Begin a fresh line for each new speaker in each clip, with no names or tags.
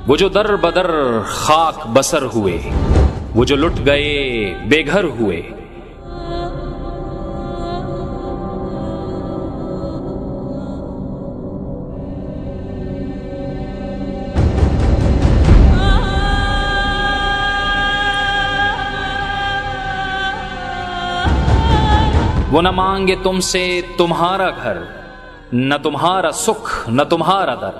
وہ جو در بدر خاک بسر ہوئے، وہ جو لٹ گئے بے گھر ہوئے، وہ نہ مانگے تم سے تمہارا گھر، نہ تمہارا سکھ نہ تمہارا در،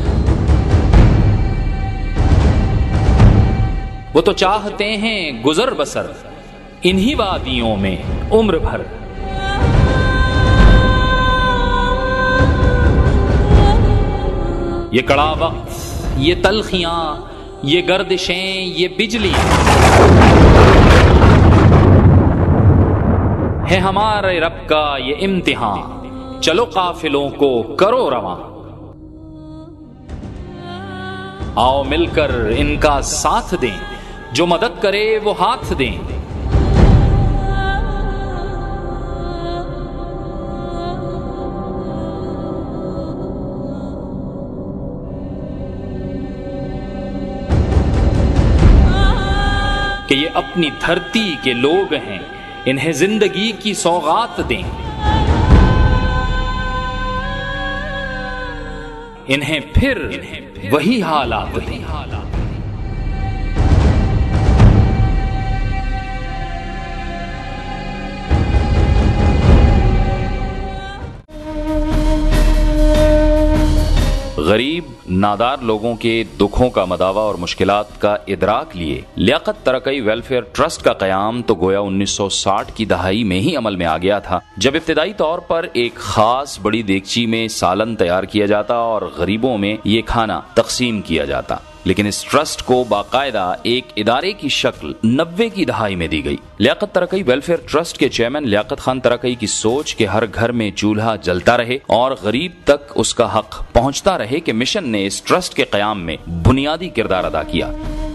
وہ تو چاہتے ہیں گزر بسر انہی وادیوں میں عمر بھر۔ یہ کڑا وقت، یہ تلخیاں، یہ گردشیں، یہ بجلیاں ہے ہمارے رب کا یہ امتحان، چلو قافلوں کو کرو رواں، آؤ مل کر ان کا ساتھ دیں، جو مدد کرے وہ ہاتھ دیں۔ کہ یہ اپنی دھرتی کے لوگ ہیں، انہیں زندگی کی سوغات دیں، انہیں پھر وہی حالات دیں۔ غریب نادار لوگوں کے دکھوں کا مداوا اور مشکلات کا ادراک لیے لیاقت ترقی ویلفیئر ٹرسٹ کا قیام تو گویا 1960 کی دہائی میں ہی عمل میں آ گیا تھا، جب ابتدائی طور پر ایک خاص بڑی دیگچی میں سالن تیار کیا جاتا اور غریبوں میں یہ کھانا تقسیم کیا جاتا، لیکن اس ٹرسٹ کو باقاعدہ ایک ادارے کی شکل 90 کی دہائی میں دی گئی۔ لیاقت ترقی ویلفیئر ٹرسٹ کے چیئرمین لیاقت خان ترقی کی سوچ کہ ہر گھر میں چولہا جلتا رہے اور غریب تک اس کا حق پہنچتا رہے کہ مشن نے اس ٹرسٹ کے قیام میں بنیادی کردار ادا کیا۔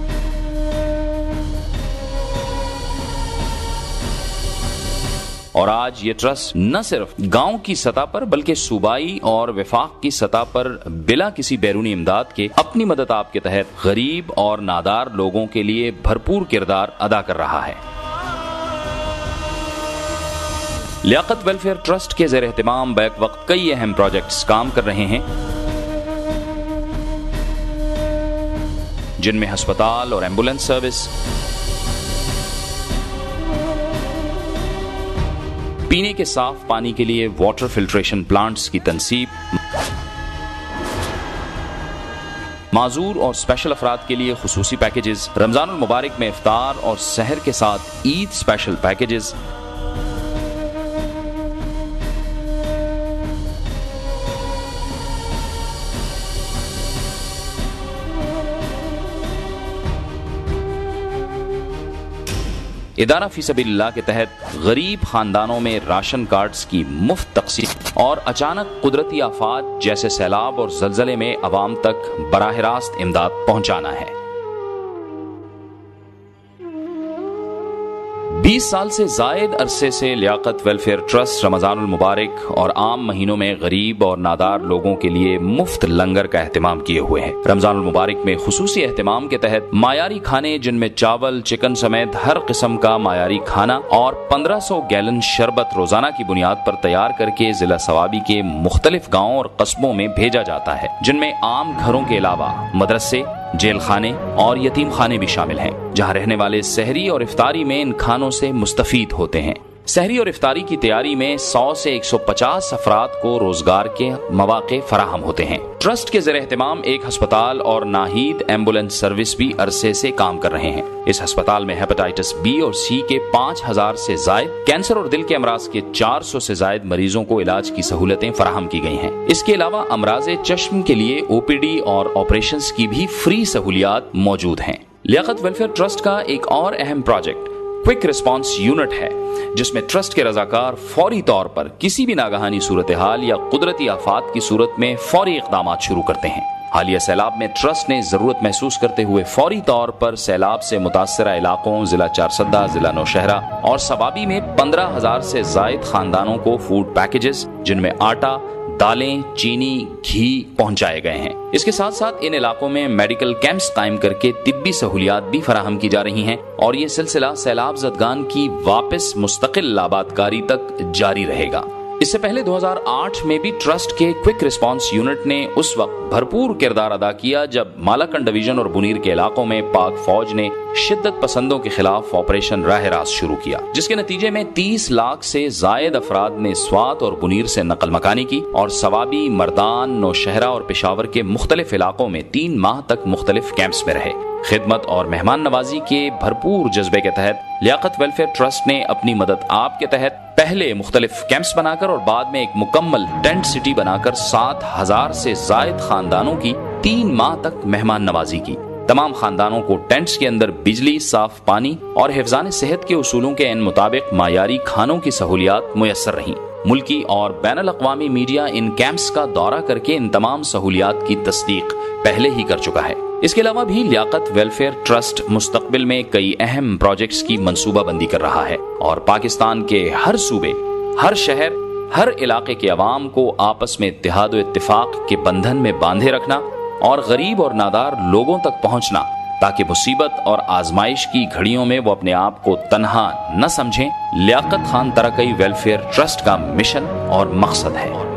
اور آج یہ ٹرسٹ نہ صرف گاؤں کی سطح پر بلکہ صوبائی اور وفاق کی سطح پر بلا کسی بیرونی امداد کے اپنی مدد آپ کے تحت غریب اور نادار لوگوں کے لیے بھرپور کردار ادا کر رہا ہے۔ لیاقت ویلفیئر ٹرسٹ کے زیر اہتمام بیک وقت کئی اہم پروجیکٹس کام کر رہے ہیں، جن میں ہسپتال اور ایمبولینس سروس، پینے کے صاف پانی کے لیے واٹر فلٹریشن پلانٹس کی تنصیب، معذور اور اسپیشل افراد کے لیے خصوصی پیکیجز، رمضان المبارک میں افطار اور سحر کے ساتھ عید اسپیشل پیکیجز، ادارہ فی سبیل اللہ کے تحت غریب خاندانوں میں راشن کارڈز کی مفت تقسیم اور اچانک قدرتی آفات جیسے سیلاب اور زلزلے میں عوام تک براہ راست امداد پہنچانا ہے۔ 20 سال سے زائد عرصے سے لیاقت ویلفیئر ٹرسٹ رمضان المبارک اور عام مہینوں میں غریب اور نادار لوگوں کے لیے مفت لنگر کا اہتمام کیے ہوئے ہیں۔ رمضان المبارک میں خصوصی اہتمام کے تحت معیاری کھانے جن میں چاول، چکن سمیت ہر قسم کا معیاری کھانا اور 1500 گیلن شربت روزانہ کی بنیاد پر تیار کر کے ضلع ثوابی کے مختلف گاؤں اور قصبوں میں بھیجا جاتا ہے، جن میں عام گھروں کے علاوہ مدرسے، جیل خانے اور یتیم خانے بھی شامل ہیں، جہاں رہنے والے سحری اور افطاری میں ان کھانوں سے مستفید ہوتے ہیں۔ سحری اور افطاری کی تیاری میں 100 سے 150 افراد کو روزگار کے مواقع فراہم ہوتے ہیں۔ ٹرسٹ کے زیر اہتمام ایک ہسپتال اور ناہید ایمبولینس سروس بھی عرصے سے کام کر رہے ہیں۔ اس ہسپتال میں ہیپاٹائٹس بی اور سی کے 5000 سے زائد، کینسر اور دل کے امراض کے 400 سے زائد مریضوں کو علاج کی سہولتیں فراہم کی گئی ہیں۔ اس کے علاوہ امراض چشم کے لیے OPD اور آپریشنز کی بھی فری سہولیات موجود ہیں۔ لیاقت ویلفیئر ٹرسٹ کا ایک اور اہم پروجیکٹ کوئک ریسپانس یونٹ ہے، جس میں ٹرسٹ کے رضاکار فوری طور پر کسی بھی ناگہانی صورتحال یا قدرتی آفات کی صورت میں فوری اقدامات شروع کرتے ہیں۔ حالیہ سیلاب میں ٹرسٹ نے ضرورت محسوس کرتے ہوئے فوری طور پر سیلاب سے متاثرہ علاقوں ضلع چارسدہ، ضلع نوشہرہ اور ثوابی میں 15000 سے زائد خاندانوں کو فوڈ پیکیجز، جن میں آٹا، दालें, चीनी, घी पहुंचाए गए हैं। इसके साथ साथ इन इलाकों में मेडिकल कैंप्स कायम करके तिब्बी सहूलियात भी फराहम की जा रही हैं और ये सिलसिला सैलाब ज़दगान की वापस मुस्तकिल आबादकारी तक जारी रहेगा। इससे पहले 2008 में भी ट्रस्ट के क्विक रिस्पांस यूनिट ने उस वक्त भरपूर किरदार अदा किया जब मालाकंड डिवीजन और बुनीर के इलाकों में पाक फौज ने शिद्दत पसंदों के खिलाफ ऑपरेशन राह रास्त शुरू किया, जिसके नतीजे में 30 लाख से जायद अफराद ने स्वात और बुनीर से नकल मकानी की और सवाबी, मर्दान, नौशहरा और पेशावर के मुख्तलिफ इलाकों में 3 माह तक मुख्तलिफ कैंप्स में रहे। खिदमत और मेहमान नवाजी के भरपूर जज्बे के तहत लियाकत वेलफेयर ट्रस्ट ने अपनी मदद आप के तहत पहले मुख्तलिफ कैंप्स बनाकर और बाद में एक मुकम्मल टेंट सिटी बनाकर 7,000 से जायद खानदानों की 3 माह तक मेहमान नवाजी की। तमाम खानदानों को टेंट्स के अंदर बिजली, साफ पानी और हिफ्ज़ान सेहत के उसूलों के इन मुताबिक मायारी खानों की सहूलियात मुयस्सर रहीं। मुल्की और बैनुल अक़वामी मीडिया इन कैंप्स का दौरा करके इन तमाम सहूलियात की तस्दीक पहले ही कर चुका है। इसके अलावा भी लियाकत वेलफेयर ट्रस्ट मुस्तकबिल में कई अहम प्रोजेक्ट्स की मंसूबाबंदी कर रहा है और पाकिस्तान के हर सूबे, हर शहर, हर इलाके के अवाम को आपस में इत्तेहाद व इत्तिफाक के बंधन में बांधे रखना और गरीब और नादार लोगों तक पहुंचना ताकि मुसीबत और आजमाइश की घड़ियों में वो अपने आप को तन्हा न समझें, लियाकत खान तरक़ई वेलफेयर ट्रस्ट का मिशन और मकसद है।